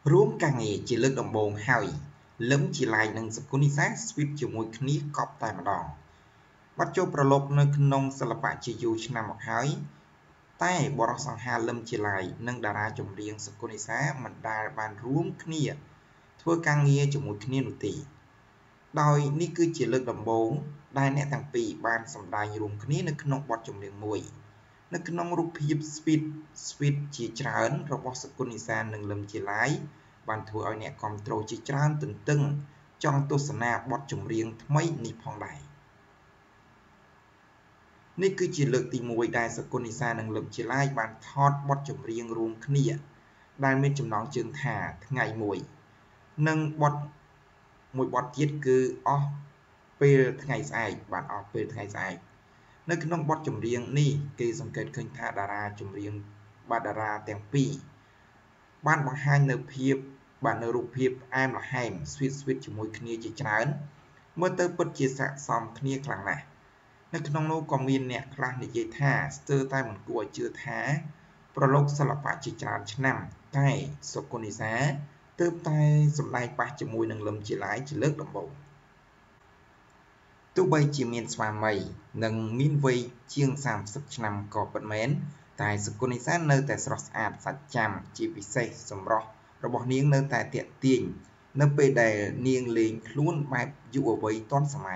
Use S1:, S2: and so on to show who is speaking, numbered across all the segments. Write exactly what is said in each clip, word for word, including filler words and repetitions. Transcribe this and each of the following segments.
S1: រួមការងារជាលើកដំបូងហើយលឹមជាឡាយនឹងសកុនិសាស្វីតជាមួយគ្នាកប់តែម្ដងបាត់ចូលប្រឡប់នៅក្នុងសិល្បៈជាយូរឆ្នាំមកហើយតែបរិសង្ហាលឹមជាឡាយនិងតារាចម្រៀងសកុនិសាមិនដែលបានរួមគ្នាធ្វើការងារជាមួយគ្នានោះទេដោយនេះគឺជាលើកដំបូងដែលអ្នកទាំងពីរបានសម្ដែងរួមគ្នានៅក្នុងបទចម្រៀងមួយនៅក្នុងរូបភាព Sweet Sweet ជាច្រើនរបស់សកុនិសានិងលឹមជាឡាយបានធ្វើឲ្យអ្នកគាំទ្រជាច្រើនទន្ទឹងចង់ទស្សនាបទចម្រៀងថ្មីនេះផងដែរនេះគឺជាលើកទីមួយដែលសកុនិសានិងលឹមជាឡាយបានថតបទចម្រៀងរួមគ្នាដែលមានចំណងជើងថាថ្ងៃមួយនិងបទមួយបទទៀតគឺអស់ពេលថ្ងៃស្អែកបានអស់ពេលថ្ងៃស្អែកនៅក្នុងបទចម្រៀងនេះគេសង្កេតឃើញថាតារាចម្រៀងបាតារាទាំងពីរបានបង្ហាញនៅភាពបាននៅរូបភាពផ្អែមល្ហែម sweet sweet ជាមួយគ្នាជាច្រើនមើលទៅពិតជាស័ក្តិសមគ្នាខ្លាំងណាស់នៅក្នុងនោះក៏មានអ្នកខ្លះនិយាយថាស្ទើរតែមិនគួរឲ្យជឿថាប្រឡូកសិល្បៈជាច្រើនឆ្នាំតែសុគនិសាទើបតែសម្ដែងប៉ះជាមួយនឹងលឹមជាឡាយជាលើកដំបូងទោះបីជាមានស្វាមីនិងមានវ័យជាងសាមសិបឆ្នាំក៏ពិតមែនតែសុគនិសានៅតែស្រស់ស្អាតសាច់ចាំជាពិសេសសម្រស់របស់នាងនៅតែទាក់ទាញនៅពេលដែលនាងលេងខ្លួនបែបយុវវ័យទាន់សម័យ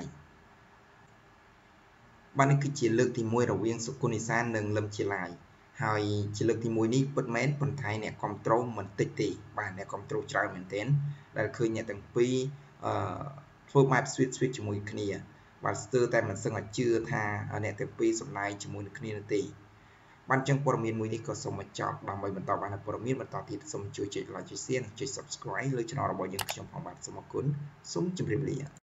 S1: បាទនេះគឺជាលើកទីមួយរវាងសុគនិសានិងលឹមជាឡាយហើយជាលើកទីមួយនេះពិតមែនប៉ុន្តែអ្នកគ្រប់គ្រងមិនតិចទេបាទអ្នកគ្រប់គ្រងច្រើនមែនទែនដែលឃើញអ្នកទាំងពីរអឺធ្វើបែប sweet sweet ជាមួយគ្នាបាទស្ទើរតែមិនសឹងឲ្យជឿថាអ្នកទាំងពីរសម្ដែងជាមួយនឹងគ្នានោះទេបានចឹងព័ត៌មានមួយនេះក៏សូមបញ្ចប់ដើម្បីបន្តបានព័ត៌មានបន្តទៀតសូមជួយចុច like ចុច share ចុច subscribe លើ channel របស់យើងខ្ញុំផងបាទសូមអរគុណសូមជម្រាបលា